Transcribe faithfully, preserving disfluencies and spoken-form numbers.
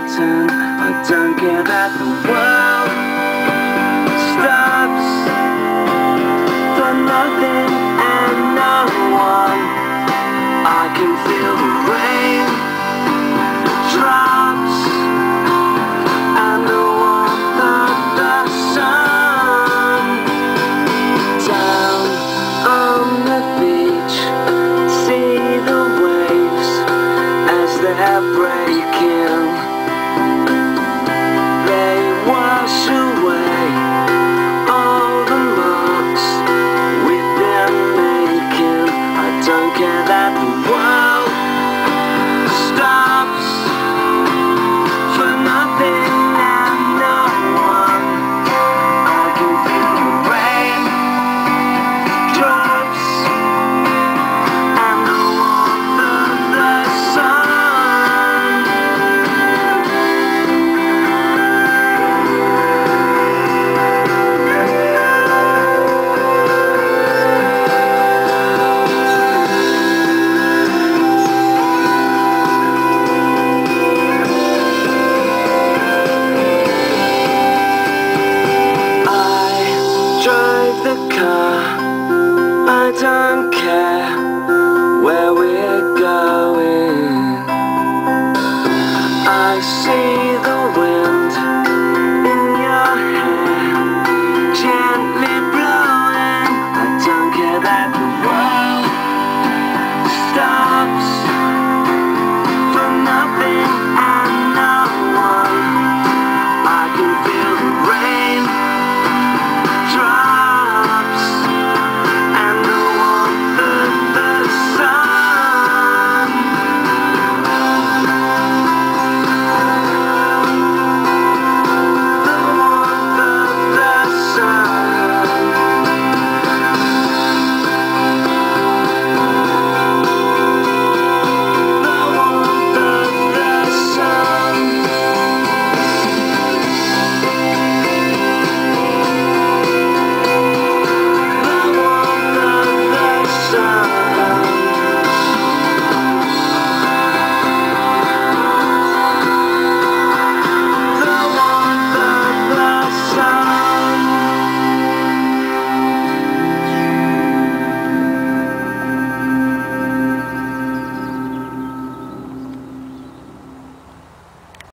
forgotten. I don't care that the world stops for nothing and no one. I can feel the rain drops and the warmth of the sun. Down on the beach, see the waves as they're breaking. They wash away all the marks we've been making. I don't care that the world stops for nothing and no one. I can feel the rain drops and the warmth of the sun. I drive the car, I don't care where we're going. I see